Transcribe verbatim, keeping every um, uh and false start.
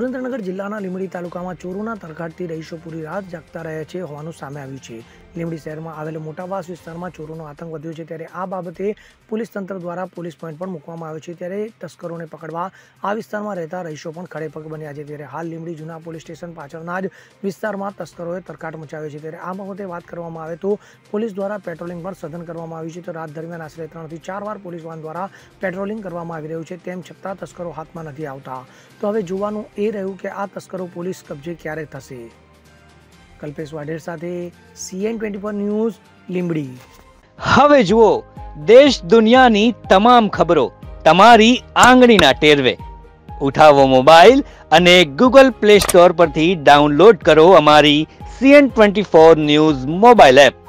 સુરેન્દ્રનગર જિલ્લાના લીંબડી તાલુકામાં ચોરોના તરખાટથી રહીશો પૂરી રાત જાગતા રહ્યા છે હોવાનું સામે આવ્યું છે। લીંબડી શહેરમાં આવેલા મોટાવાસ વિસ્તારમાં ચોરોનો આતંક વધ્યો છે, ત્યારે આ બાબતે પોલીસ તંત્ર દ્વારા પોલીસ પોઈન્ટ પણ મૂકવામાં આવ્યો છે। ત્યારે તસ્કરોને પકડવા આ વિસ્તારમાં રહેતા રહીશો પણ ખડેપગ બન્યા છે। ત્યારે હાલ લીંબડી જૂના પોલીસ સ્ટેશન પાછળના જ વિસ્તારમાં તસ્કરોએ તરખાટ મચાવ્યો છે। ત્યારે આ બાબતે વાત કરવામાં આવે તો પોલીસ દ્વારા પેટ્રોલિંગ પણ સઘન કરવામાં આવ્યું છે। તો રાત દરમિયાન આશરે ત્રણથી ચાર વાર પોલીસ વાહન દ્વારા પેટ્રોલિંગ કરવામાં આવી રહ્યું છે, તેમ છતાં તસ્કરો હાથમાં નથી આવતા। તો હવે જોવાનું એ રહ્યું કે આ તસ્કરો પોલીસ કબજે ક્યારે થશે। કલ્પેશ વાઢેર સાથે CN twenty four news Limbdi. હવે જુઓ દેશ દુનિયાની તમામ ખબરો તમારી આંગળીના ટેરવે। ઉઠાવો મોબાઈલ અને ગૂગલ પ્લે સ્ટોર પરથી ડાઉનલોડ કરો અમારી CN twenty four news mobile app.